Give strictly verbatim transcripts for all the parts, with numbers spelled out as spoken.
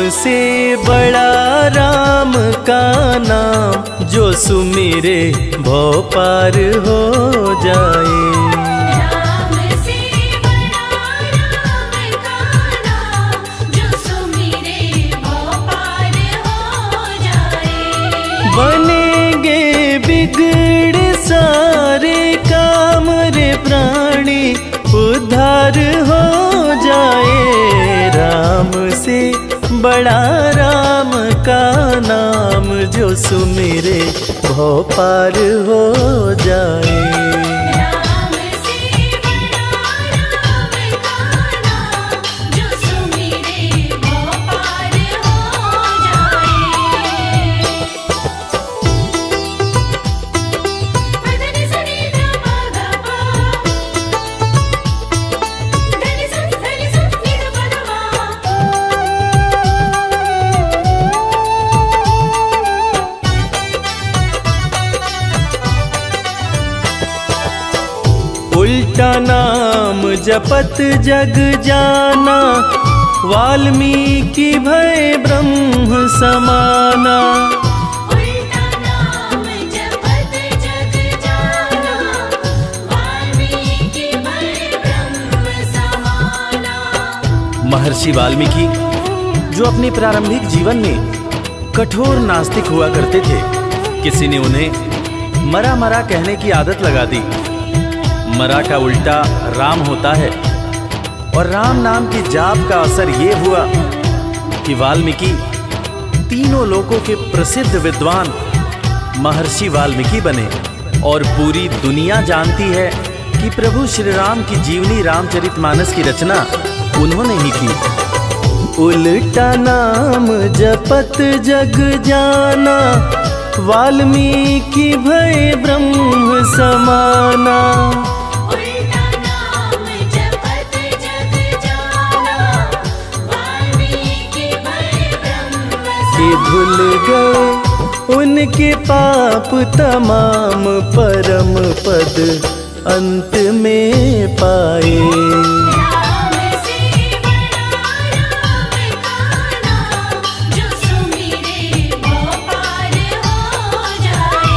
से बड़ा राम का नाम, जो सुमिरे भव पार हो जाए। राम से बड़ा राम का नाम, जो सुमिरे भव पार हो जाए। बनेंगे बिगड़ सारे काम रे प्राणी, उद्धार हो जाए। राम से बड़ा राम का नाम, जो सुमिरे भव पार हो जाए। राम से बड़ा राम का नाम, जो सुमिरे भव पार हो जाए। धनि सनि ध प ग प, धनि सनि धनि सनि ध प ध मा। उल्टा नाम जपत जग जाना, वाल्मीकि भय ब्रह्म समाना। उल्टा नाम जपत जग जाना, वाल्मीकि भय ब्रह्म समाना। महर्षि वाल्मीकि जो अपने प्रारंभिक जीवन में कठोर नास्तिक हुआ करते थे, किसी ने उन्हें मरा मरा कहने की आदत लगा दी। मरा का उल्टा राम होता है, और राम नाम की जाप का असर ये हुआ कि वाल्मीकि तीनों लोकों के प्रसिद्ध विद्वान महर्षि वाल्मीकि बने। और पूरी दुनिया जानती है कि प्रभु श्री राम की जीवनी रामचरितमानस की रचना उन्होंने ही की। उल्टा नाम जपत जग जाना, वाल्मीकि भय ब्रह्म समाना। उल्टा नाम जपत जग जाना, वाल्मीकि भय ब्रह्म कि भूल गए उनके पाप तमाम, परम पद अंत में पाए। राम से बड़ा राम का नाम, जो सुमिरे भव पार हो जाए।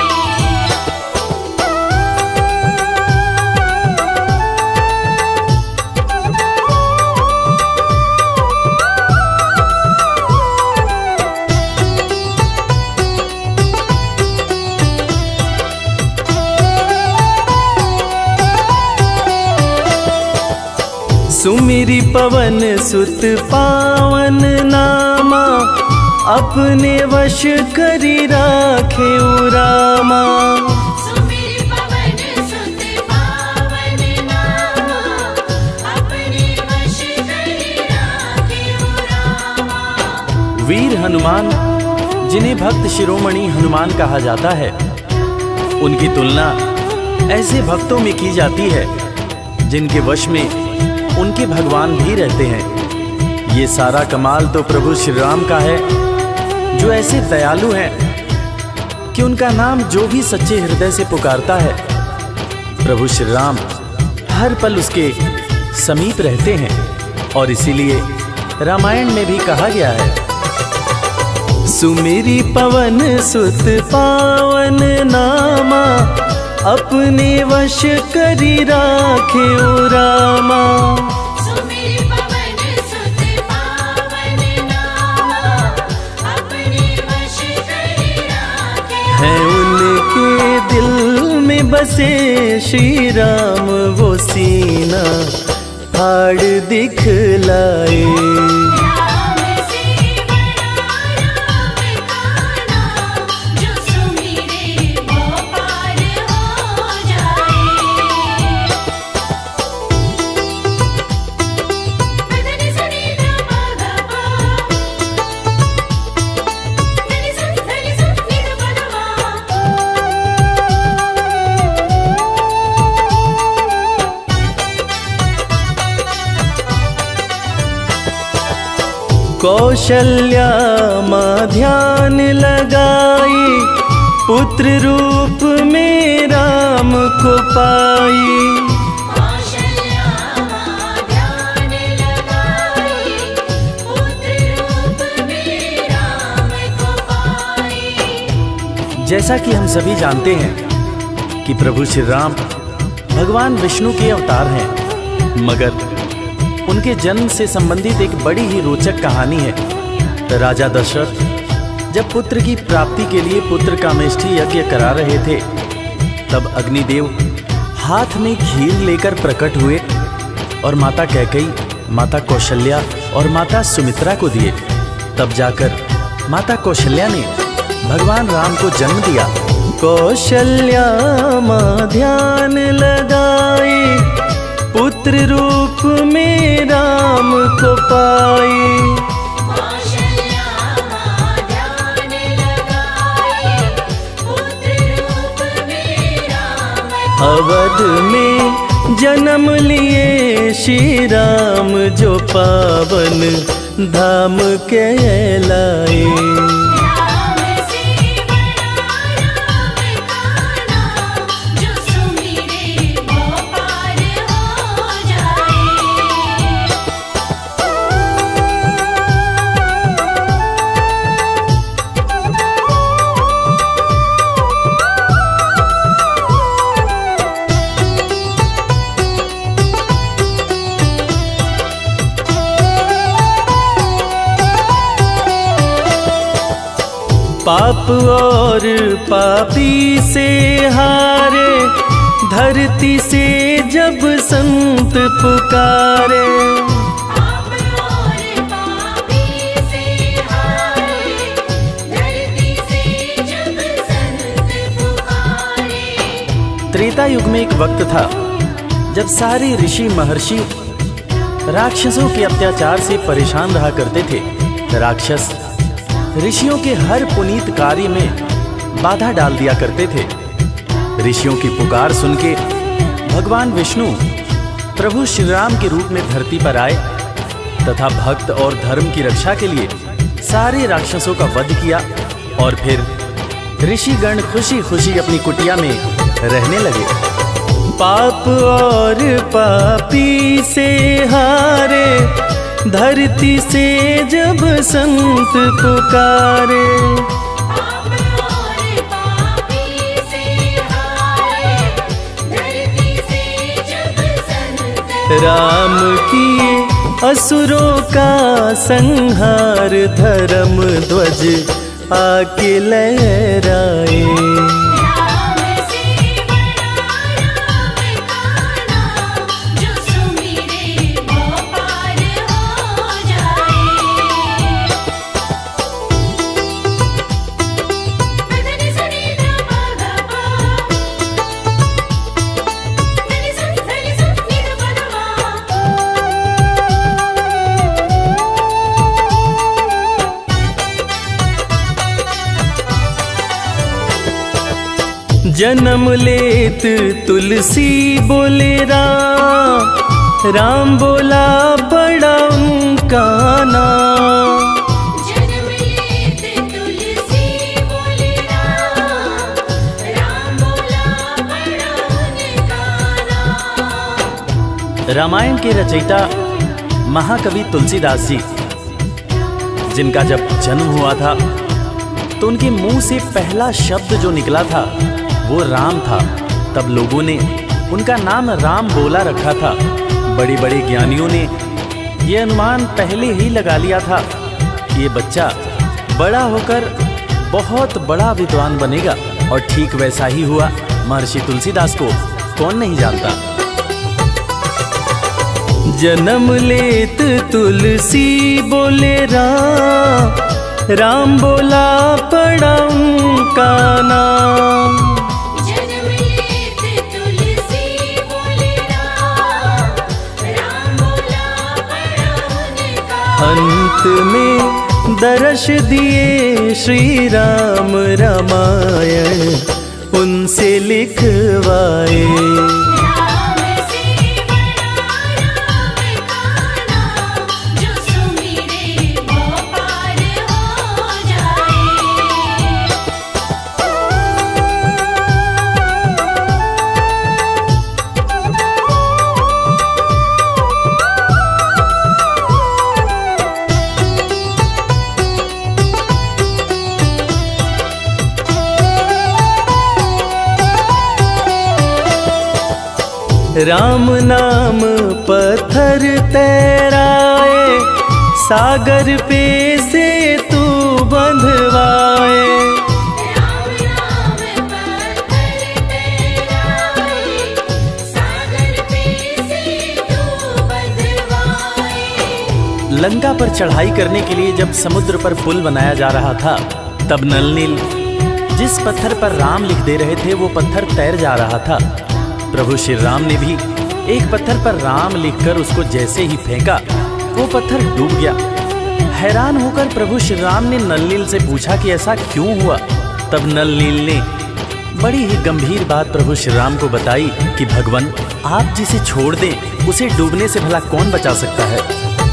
सुमिरी पवन सुत पावन नामा, अपने वश करी राखे रामा। सुमिर पवन सुत पावन नामा, अपने वश करि राखे रामा। वीर हनुमान, जिन्हें भक्त शिरोमणि हनुमान कहा जाता है, उनकी तुलना ऐसे भक्तों में की जाती है जिनके वश में उनके भगवान भी रहते हैं। ये सारा कमाल तो प्रभु श्री राम का है, जो ऐसे दयालु हैं कि उनका नाम जो भी सच्चे हृदय से पुकारता है, प्रभु श्री राम हर पल उसके समीप रहते हैं। और इसीलिए रामायण में भी कहा गया है, सुमिरी पवन सुत पावन नामा, अपने वश करी राखे रामा। सुमिर पवन सुत पावन नामा, अपने वश करि राखे। है उनके दिल में बसे श्री राम, वो सीना फाड़ दिखलाए। राम से बड़ा राम का नाम, जो सुमिरे भव पार हो जाए। धनि सनि ध प ग प, धनि सनि धनि सनि ध प ध मा। कौशल्या माँ ध्यान लगाई, पुत्र रूप में राम को पाई। कौशल्या माँ ध्यान लगाई, पुत्र रूप जैसा कि हम सभी जानते हैं कि प्रभु श्री राम भगवान विष्णु के अवतार हैं, मगर उनके जन्म से संबंधित एक बड़ी ही रोचक कहानी है। राजा दशरथ जब पुत्र की प्राप्ति के लिए पुत्र कामेष्ठी यज्ञ करा रहे थे, तब अग्निदेव हाथ में घील लेकर प्रकट हुए और माता कैकेयी, माता कौशल्या और माता सुमित्रा को दिए। तब जाकर माता कौशल्या ने भगवान राम को जन्म दिया। कौशल्या माँ ध्यान लगाए, पुत्र रूप में राम को पाए। कौशल्या माँ ध्यान लगाए, पुत्र रूप में राम अवध में जन्म लिए श्री राम, जो पावन धाम कहलाए। राम से बड़ा राम का नाम, जो सुमिरे वो पार हो जाए। पाप और पापी से हारे, धरती से जब संत पुकारे। पाप और पापी से हारे, धरती से जब संत पुकारे। त्रेता युग में एक वक्त था जब सारे ऋषि महर्षि राक्षसों के अत्याचार से परेशान रहा करते थे। राक्षस ऋषियों के हर पुनीत कार्य में बाधा डाल दिया करते थे। ऋषियों की पुकार सुन के भगवान विष्णु प्रभु श्री राम के रूप में धरती पर आए तथा भक्त और धर्म की रक्षा के लिए सारे राक्षसों का वध किया, और फिर ऋषिगण खुशी खुशी अपनी कुटिया में रहने लगे। पाप और पापी से हारे, धरती से जब संत पुकारे। पाप और पापी से हारे, धरती से जब संत राम किए असुरों का संहार, धर्म ध्वज आके लहराए। राम से बड़ा राम का नाम, जो सुमिरे वो पार हो जाए। धनी सनी ध प ग प, धनी सनी धनी सनी ध प ग जन्म लेत तुलसी बोले राम, राम बोला बड़ा उनका नाम। जन्म लेत तुलसी बोले राम, राम बोला बड़ा उनका नाम। रामायण के रचयिता महाकवि तुलसीदास जी, जिनका जब जन्म हुआ था तो उनके मुंह से पहला शब्द जो निकला था वो राम था। तब लोगों ने उनका नाम राम बोला रखा था। बड़े बड़े ज्ञानियों ने ये अनुमान पहले ही लगा लिया था कि ये बच्चा बड़ा होकर बहुत बड़ा विद्वान बनेगा, और ठीक वैसा ही हुआ। महर्षि तुलसीदास को कौन नहीं जानता। जन्म लेत तुलसी बोले राम, राम बोला पड़ा उनका नाम। जन्म लेत तुलसी बोले राम, राम बोला बड़ा उनका। अंत में दर्श दिए श्री राम, रामायण उनसे लिखवाए। राम से बड़ा राम का नाम, जो सुमिरे वो पार हो जाए। राम नाम पत्थर तैराए, सागर पे से तू बंधवाए। राम नाम पत्थर तैराए, सागर पे से तू बंधवाए। लंका पर चढ़ाई करने के लिए जब समुद्र पर पुल बनाया जा रहा था, तब नल नील जिस पत्थर पर राम लिख दे रहे थे वो पत्थर तैर जा रहा था। प्रभु श्री राम ने भी एक पत्थर पर राम लिखकर उसको जैसे ही फेंका, वो पत्थर डूब गया। हैरान होकर प्रभु श्री राम ने नल नील से पूछा कि ऐसा क्यों हुआ। तब नल नील ने बड़ी ही गंभीर बात प्रभु श्री राम को बताई कि भगवान, आप जिसे छोड़ दें उसे डूबने से भला कौन बचा सकता है।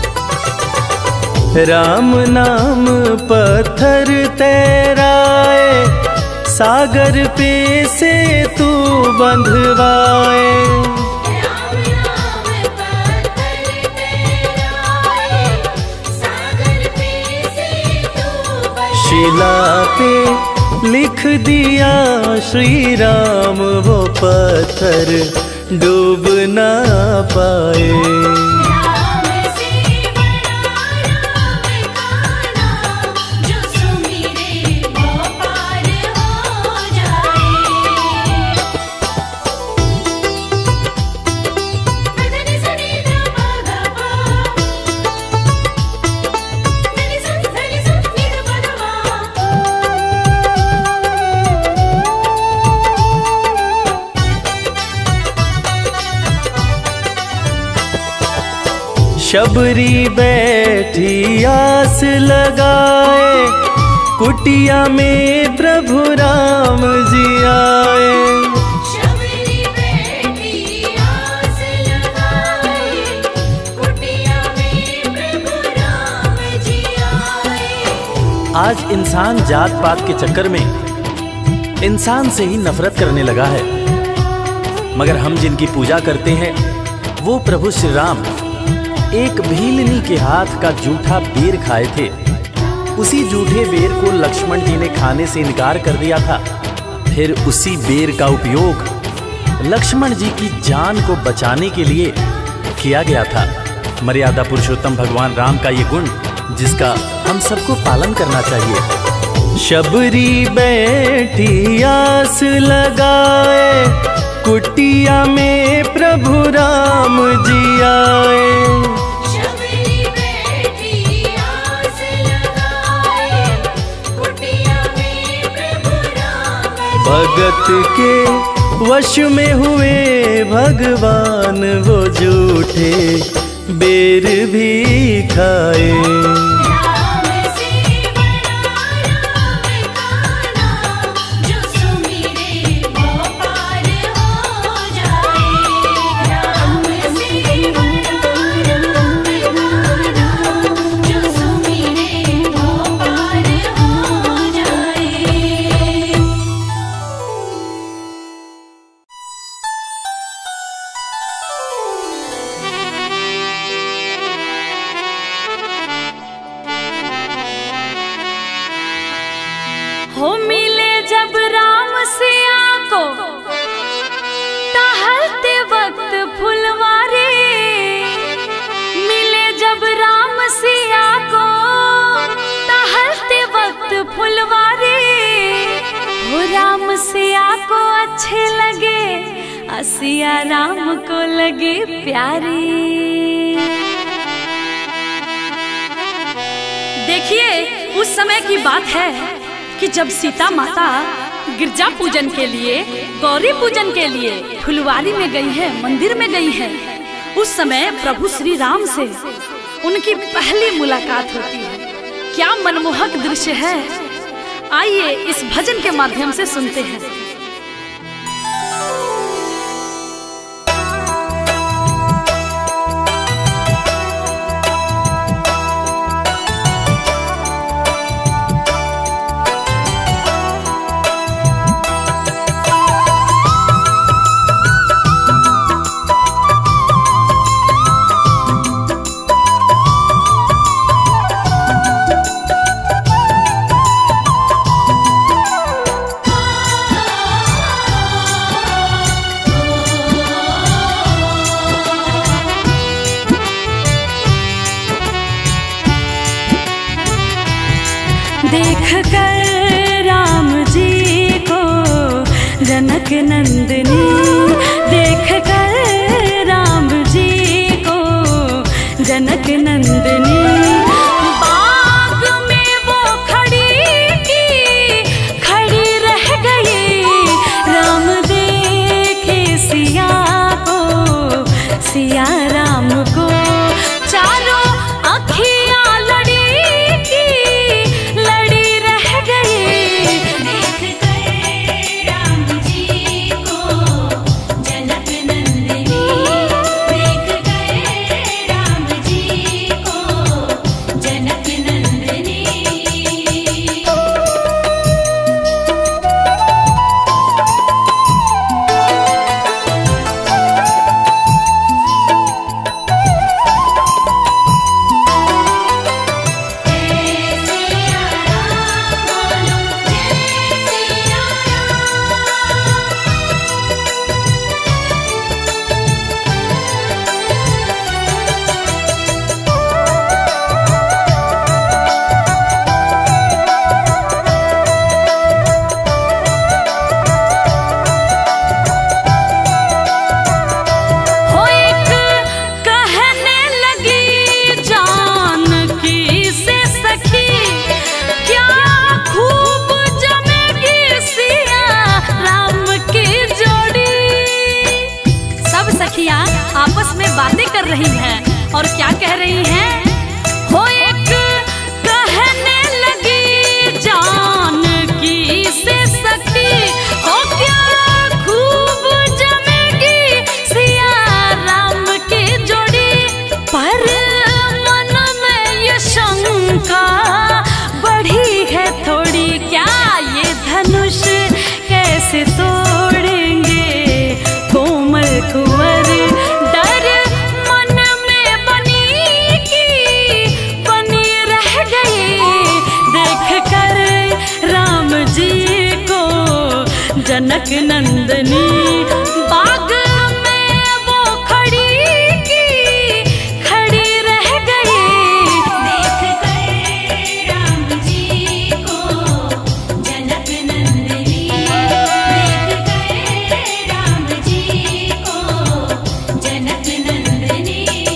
राम नाम पत्थर तैराए, सागर पे से तू बंधवाए। राम नाम पत्थर तैराए, सागर पे से तू बंधवाए। शिला पे लिख दिया श्री राम, वो पत्थर डूब ना पाए। राम से बड़ा राम का नाम, जो सुमिरे वो पार हो जाए। नदनी सनी द पदा पा, नदनी सनी सनी सनी द पदा पा। शबरी बैठी आस लगाए, कुटिया में प्रभु राम जी आए। शबरी बैठी आस लगाए, कुटिया में प्रभु राम जी आए। आज इंसान जात पात के चक्कर में इंसान से ही नफरत करने लगा है, मगर हम जिनकी पूजा करते हैं वो प्रभु श्री राम एक भीलनी के हाथ का जूठा बेर खाए थे। उसी जूठे बेर को लक्ष्मण जी ने खाने से इनकार कर दिया था। फिर उसी बेर का उपयोग लक्ष्मण जी की जान को बचाने के लिए किया गया था। मर्यादा पुरुषोत्तम भगवान राम का ये गुण जिसका हम सबको पालन करना चाहिए। शबरी बैठी आस लगाए, कुटिया में प्रभु राम जी आए। शबरी बैठी आस लगाए, कुटिया में प्रभु राम जी भगत के वश में हुए भगवान, वो झूठे बेर भी खाए। राम से बड़ा राम का नाम, जो सुमिरे वो पार हो जाए। राम से बड़ा राम का नाम, जो सुमिरे वो पार हो जाए। हो मिले जब राम सिया को, टहलते वक्त फुलवारी। मिले जब राम सिया को, टहलते वक्त फुलवारी। हो राम सिया को अच्छे लगे, सिया राम को लगे प्यारी। देखिए, उस समय की बात है कि जब सीता माता गिरजा पूजन के लिए, गौरी पूजन के लिए फुलवारी में गई है, मंदिर में गई है। उस समय प्रभु श्री राम से उनकी पहली मुलाकात होती है। क्या मनमोहक दृश्य है। आइए इस भजन के माध्यम से सुनते हैं। आ देख कर राम जी को जनक नंदनी, देख कर राम जी को जनक नंदनी। बाग में वो खड़ी की खड़ी रह गई, राम देखे सिया को, सिया राम को। चारों अखियां लड़ी की लड़ी रह गई, देख कर राम जी को जनक नंदिनी, देख कर राम जी को जनक नंदिनी। सिया राम बोलो जय सिया हो एक कहने लगी जानकी से सखी, क्या खूब जमेगी सिया राम की जोड़ी। सब सखियां आपस में बातें कर रही हैं और क्या कह रही हैं? हो एक कहने लगी जानकी से सखी, हो क्या खूब जमेगी सिया राम की जोड़ी। पर मन में ये शंका बढ़ी है थोड़ी, क्या ये धनुष कैसे तोड़ेंगे कोमल कुंवर। डर मन में बनी की बनी रह गई, देख कर राम जी को जनक नंदनी। बाग में वो खड़ी की खड़ी रह गई, देख कर राम जी को जनक नंदिनी, देख कर राम जी को जनक नंदिनी।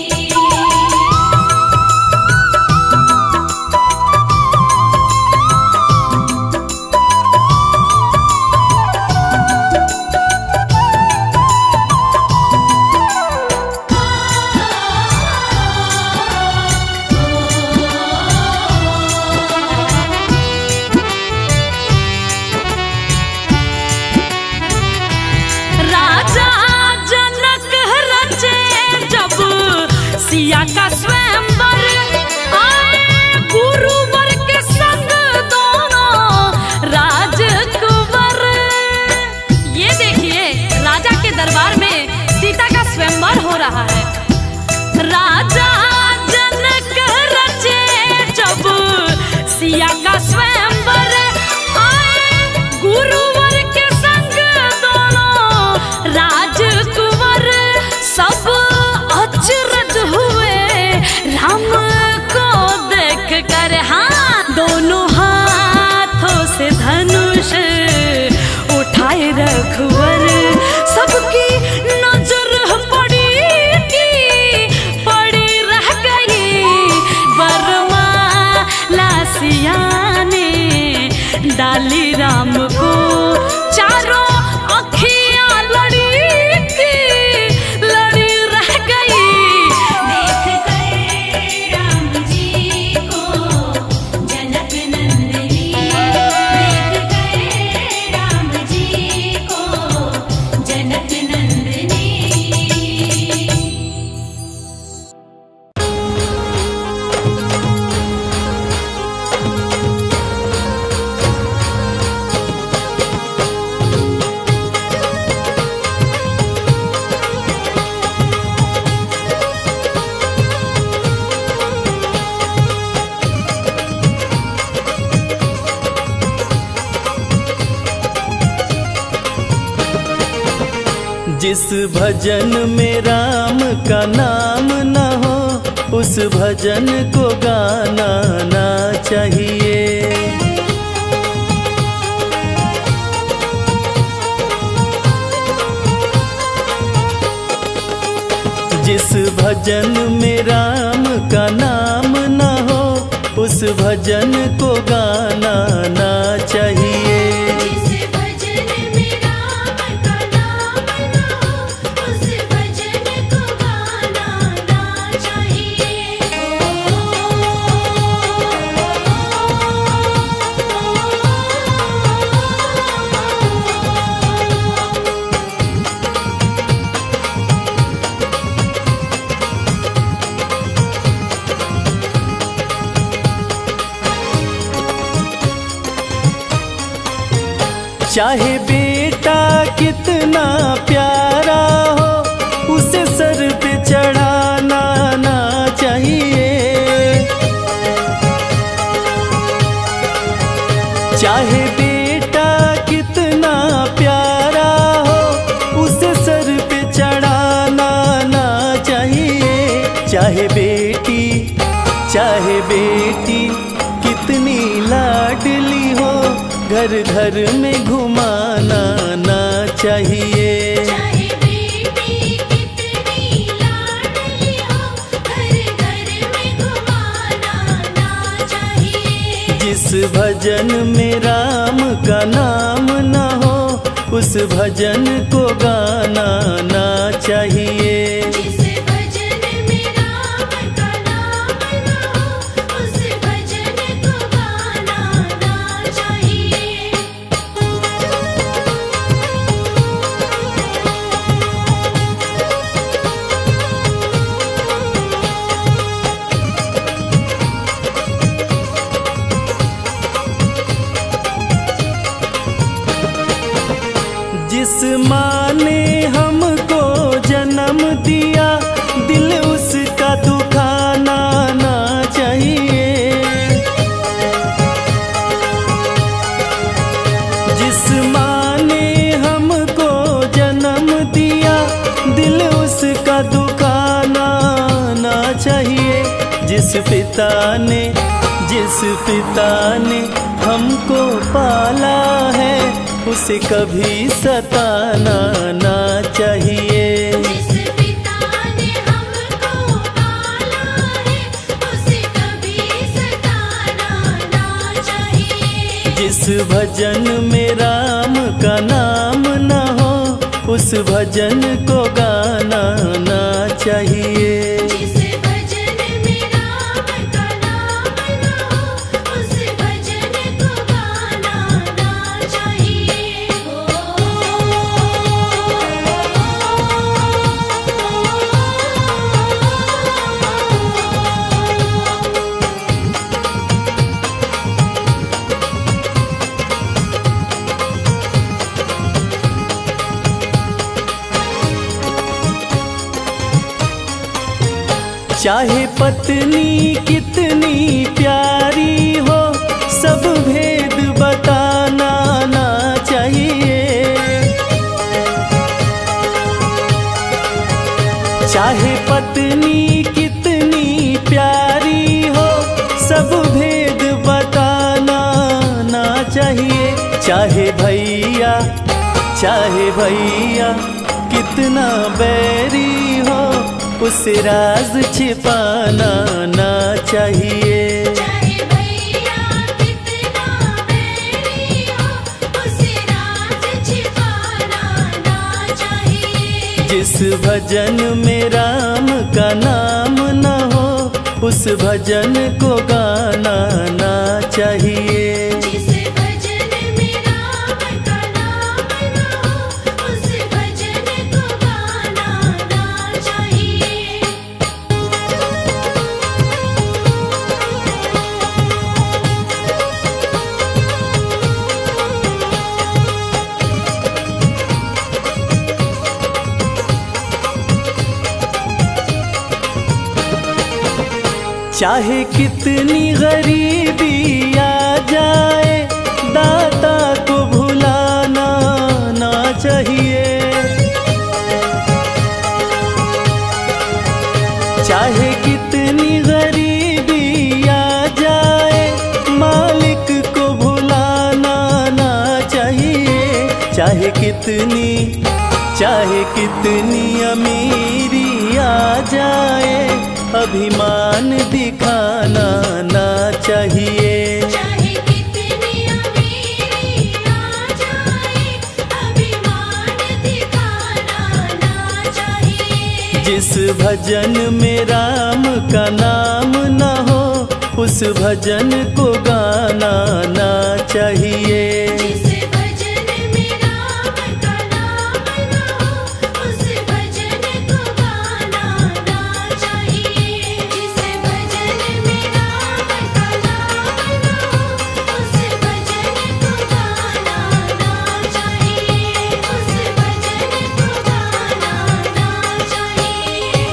राजा जनक रचे जब सिया का स्वयंवर, आए गुरुवर के संग दोनों राजकुंवर। ये देखिए राजा के दरबार में सीता का स्वयंवर हो रहा है। राजा जनक रचे जब सिया का स्वयंवर, आए गुरुवर के संग दोनों राजकुंवर। सब अचरज हुए राम को देख कर, हाँ दोनों हाथों से धनुष उठाए रघुवर। सबकी नजर पड़ी की पड़ी रह गई, वरमाला सिया ने डाली राम को। चारों अखियां लड़ी की लड़ी रह गई, देख कर राम जी को जनक नंदिनी, देख कर राम जी को जनक नंदिनी। जिस भजन में राम का नाम न हो, उस भजन को गाना ना चाहिए। जिस भजन में राम का नाम न हो उस भजन को गाना ना चाहिए। जिस भजन में राम का नाम न हो उस भजन को गाना ना चाहिए। चाहे बेटा कितना प्यारा हो उसे सर पे चढ़ाना ना चाहिए। चाहे बेटा कितना प्यारा हो उसे सर पे चढ़ाना ना चाहिए। चाहे बेटी चाहे बेटी कितनी लाडली हो घर घर में घुमाना ना चाहिए। चाहे बेटी कितनी लाडली हो घर घर में घुमाना ना चाहिए। जिस भजन में राम का नाम न हो उस भजन को गाना ना चाहिए। जिस भजन में राम का नाम न हो उस भजन को गाना ना चाहिए। जिस माँ ने हमको जन्म दिया दिल उसका दुखाना ना चाहिए। जिस माँ ने हमको जन्म दिया दिल उसका दुखाना ना चाहिए। जिस पिता ने जिस पिता ने हमको पाला है उसे कभी सताना ना चाहिए। जिस पिता ने हमको पाला है उसे कभी सताना ना चाहिए। जिस भजन में राम का नाम न हो उस भजन को गाना ना चाहिए। जिस भजन में राम का नाम न हो उस भजन को गाना ना चाहिए। चाहे पत्नी कितनी प्यारी हो सब भेद बताना ना चाहिए। चाहे पत्नी कितनी प्यारी हो सब भेद बताना ना चाहिए। चाहे भैया चाहे भैया कितना बैरी हो उसे राज छिपाना ना चाहिए। चाहे भैया कितना बैरी हो उसे राज छिपाना ना चाहिए। जिस भजन में राम का नाम न हो उस भजन को गाना ना चाहिए। जिस भजन में राम का नाम न हो उस भजन को गाना ना चाहिए। चाहे कितनी गरीबी आ जाए दाता को भुलाना ना चाहिए। चाहे कितनी चाहे कितनी चाहे कितनी अमीरी आ जाए, अभिमान दिखाना ना चाहिए। चाहे कितनी अमीरी आ जाए, अभिमान दिखाना ना चाहिए। जिस भजन में राम का नाम न हो, उस भजन को गाना ना चाहिए। जिस भजन में राम का नाम न हो, उस भजन को गाना ना चाहिए। जिस भजन में राम का नाम न हो, उस भजन को गाना ना चाहिए। उस भजन को गाना ना चाहिए।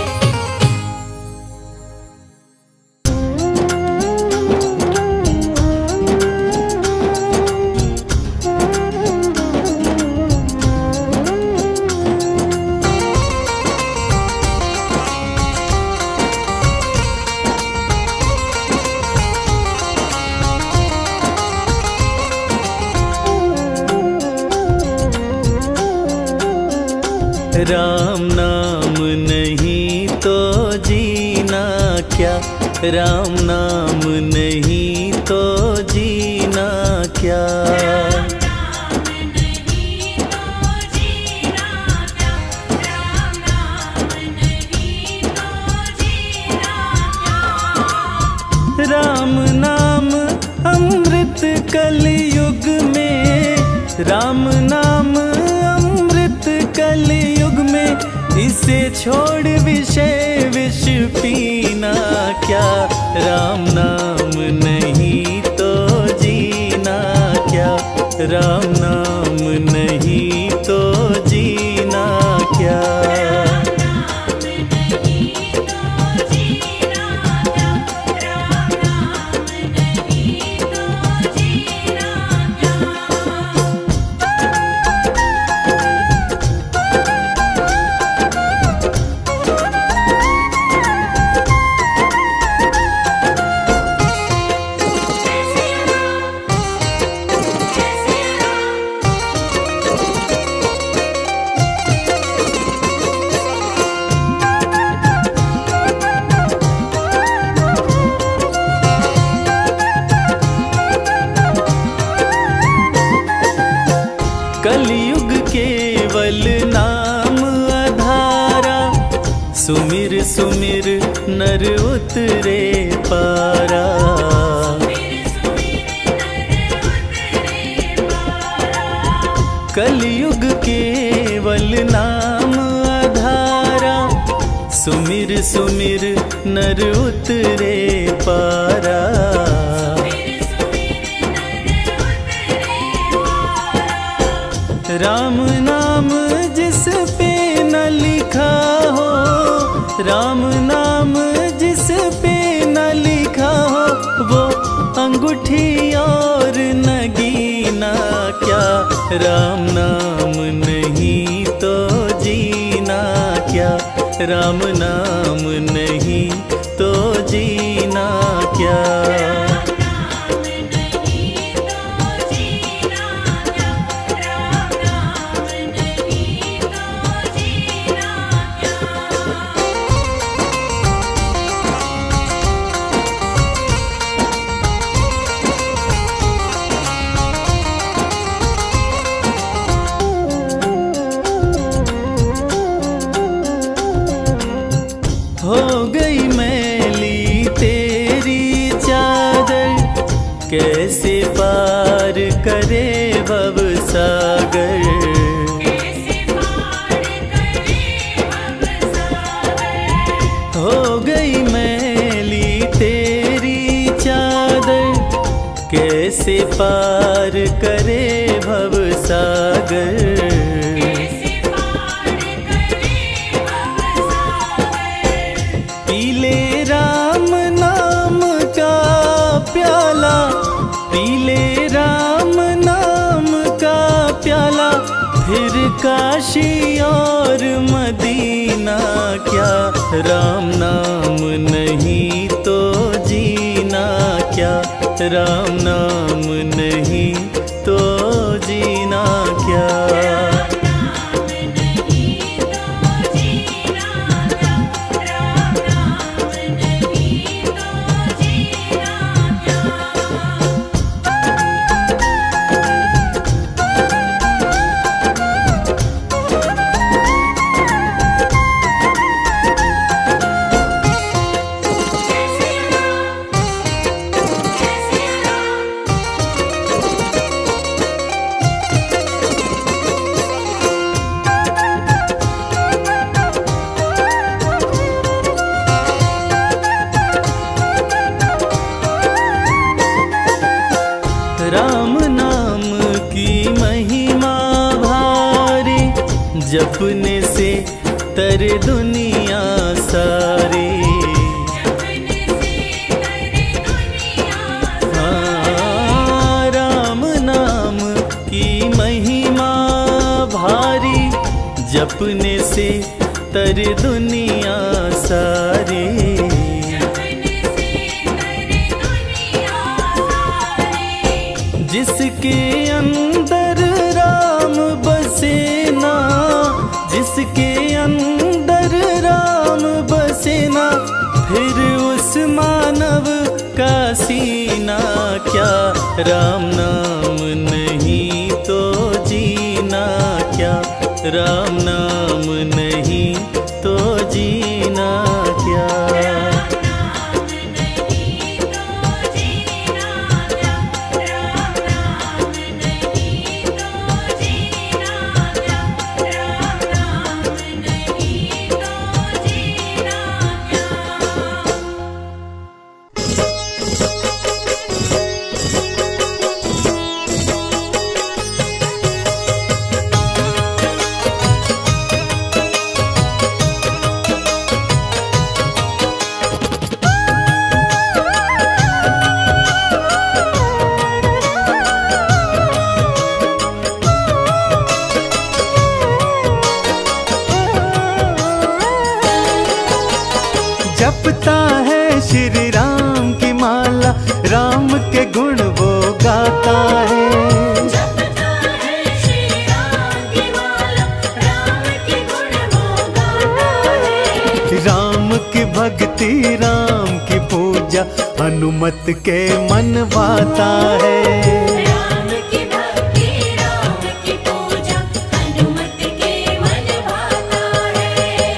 राम नाम नहीं तो जीना क्या, राम नाम नहीं तो जीना क्या। राम नहीं तो जीना क्या, राम नाम नहीं तो जीना क्या। राम नाम अमृत कलयुग में, राम नाम अमृत कलयुग में, इसे छोड़ विषय विष पीना क्या। राम नाम नहीं तो जीना क्या, राम नाम नहीं तो जीना क्या। राम नहीं तो जीना क्या, राम नाम नहीं तो जीना क्या। कलयुग केवल नाम आधारा, सुमिर सुमिर नर उतरे पारा। कलयुग केवल नाम आधारा, सुमिर सुमिर नर उतरे पारा। राम नाम जिस पे न लिखा हो, राम नाम जिस पे न लिखा हो, वो अंगूठी और नगीना क्या। राम नाम नहीं तो जीना क्या, राम नाम नहीं तो जीना क्या। हो गई मैली तेरी चादर, कैसे पार करे भव सागर। हो गई मैली तेरी चादर, कैसे पार करे भव सागर। पीले राम नाम का प्याला, पीले राम नाम का प्याला, फिर काशी और मदीना क्या। राम नाम नहीं तो जीना क्या, राम नाम नहीं तो जीना क्या। राम नाम की महिमा भारी, जपने से तर दुनिया सारी। हाँ, राम नाम की महिमा भारी, जपने से तर दुनिया सारी। जिसके अंदर राम बसे ना, जिसके अंदर राम बसे ना, फिर उस मानव का सीना क्या। राम नाम नहीं तो जीना क्या, राम नाम नहीं तो जीना क्या। जपता है श्री राम की माला, राम के गुण वो गाता है। जपता है श्री राम की माला, राम के गुण वो गाता है। राम की भक्ति राम की पूजा, हनुमत के मन भाता है। राम की भक्ति राम की पूजा, हनुमत के मन भाता है।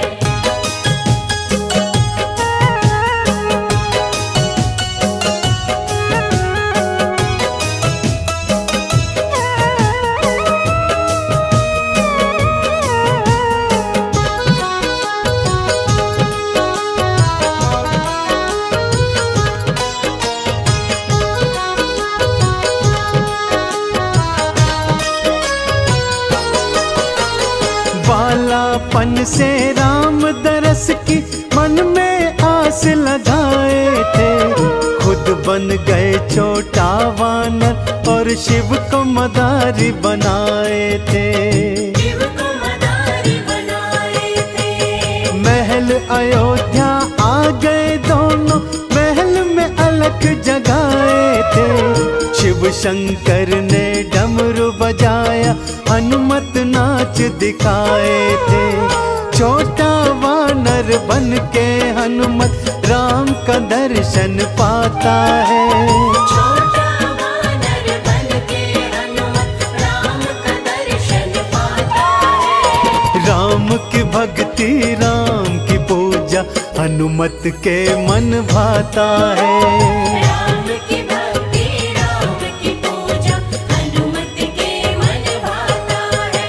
बालापन से राम दरस की मन में आस लगाए थे, खुद बन गए छोटा वानर और शिव को मदारी बनाए थे। शिव को मदारी बनाए थे। महल अयोध्या आ गए दोनों, महल में अलख जगाए थे। शिव शंकर ने डमरू बजाया, हनुमत नाच दिखाए थे। छोटा वानर बन के हनुमत राम का दर्शन पाता है। छोटा वानर बन के हनुमत राम का दर्शन पाता है। राम की भक्ति राम की पूजा, हनुमत के मन भाता है। राम की भक्ति राम की पूजा, हनुमत के मन भाता है।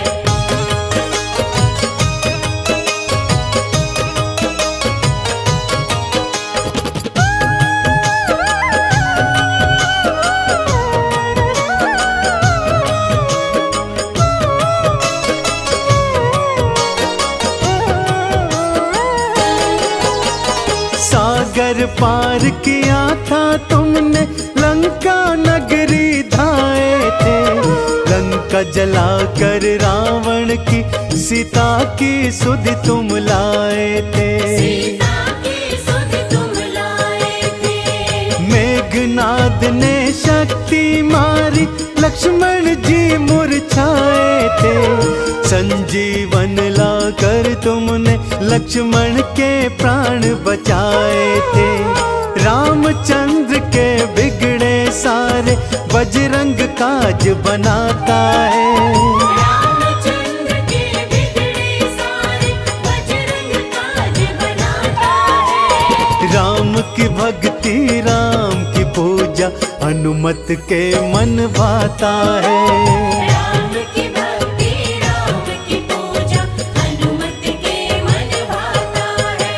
सागर पार किया था तुमने, लंका नगरी धाए थे। लंका जलाकर रावण की सीता की सुधि तुम लाए थे। सीता की सुध तुम लाए थे। मेघनाद ने शक्ति मारी, लक्ष्मण जी मूर्छाए थे। संजीवन लाकर तुमने लक्ष्मण के प्राण बचाए थे। रामचंद्र के बिगड़े सारे बजरंग काज बनाता है। रामचंद्र के बिगड़े सारे बजरंग काज बनाता है। राम की भक्ति राम की पूजा, हनुमत के मन भाता है। राम की भक्ति राम की पूजा, हनुमत के मन भाता है।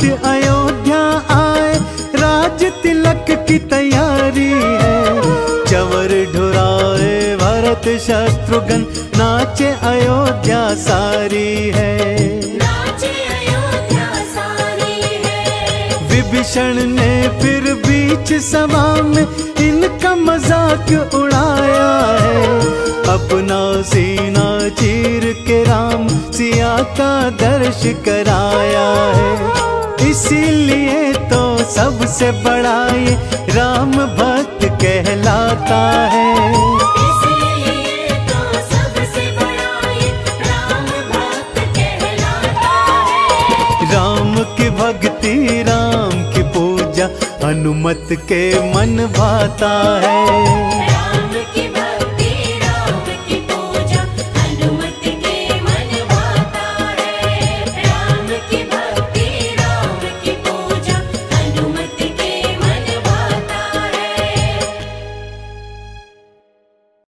लौट अयोध्या आए, राज तिलक की तैयारी है। चवर ढुराए भरत शत्रुघ्न, नाचे अयोध्या सारी है। नाचे अयोध्या सारी है। विभीषण ने फिर बीच सभा में इनका मजाक उड़ाया है। अपना सीना चीर के राम सिया का दर्श कराया है। इसीलिए तो सबसे बड़ा ये राम भक्त कहलाता है। इसीलिए तो सबसे बड़ा ये राम भक्त कहलाता है। राम की भक्ति राम की पूजा हनुमत के मन भाता है।